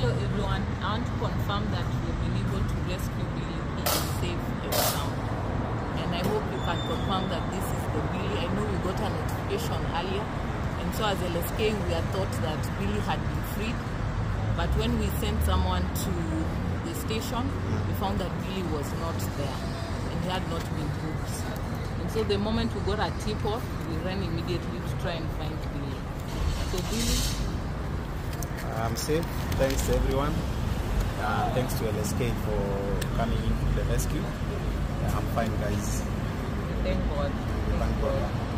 Hello everyone, I want to confirm that we've been able to rescue Billy. He is safe and sound. And I hope you can confirm that this is the Billy. I know we got a notification earlier, and so as LSK we had thought that Billy had been freed. But when we sent someone to the station, we found that Billy was not there and he had not been booked. And so the moment we got a tip-off, we ran immediately to try and find Billy. So Billy, I'm safe. Thanks to everyone. Thanks to LSK for coming in to the rescue. I'm fine, guys. thank God. Thank God.